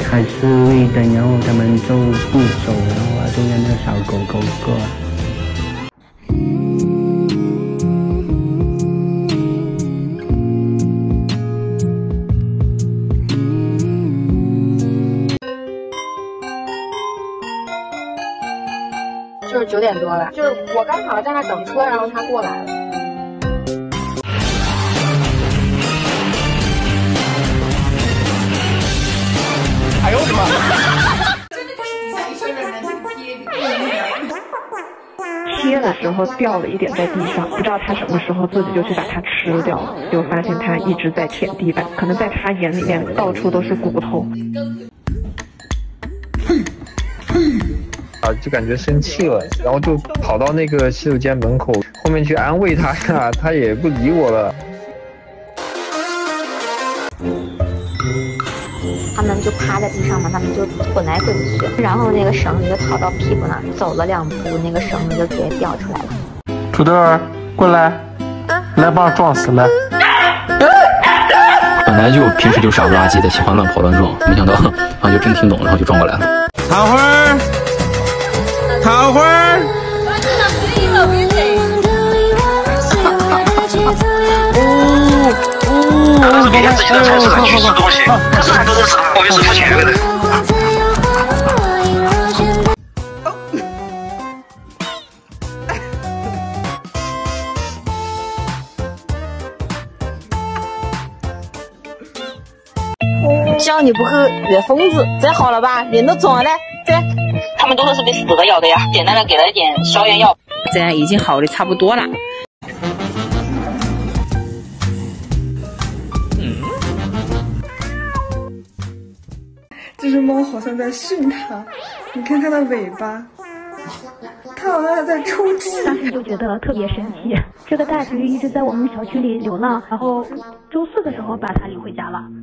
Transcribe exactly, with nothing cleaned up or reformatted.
开始绿灯，然后他们就不走，然后啊，中间那个小狗狗过来。 就是九点多了，就是我刚好在那等车，然后他过来了。 哎呦我的妈！ 贴的时候掉了一点在地上，不知道他什么时候自己就去把它吃掉了，就发现他一直在舔地板，可能在他眼里面到处都是骨头。 啊，就感觉生气了，然后就跑到那个洗手间门口后面去安慰他呀，他也不理我了。 他们就趴在地上嘛，他们就滚来滚去，然后那个绳子就逃到屁股那儿，走了两步，那个绳子就直接掉出来了。 土豆儿，过来，来把我撞死了。 本来就平时就傻不拉几的，喜欢乱跑乱撞，没想到啊就真听懂，然后就撞过来了。 躺会儿，躺会儿。 那是别人自己的菜市场去吃东西，可是很多都是我们是付钱的。 只要你不喝越疯子，这好了吧？人都肿了嘞，这他们多数是被死的咬的呀，简单的给了一点消炎药， 这样已经好的差不多了。 这只猫好像在训它，你看它的尾巴，它好像还在抽泣。 当时就觉得特别神奇，这个大橘一直在我们小区里流浪，然后周四的时候把它领回家了。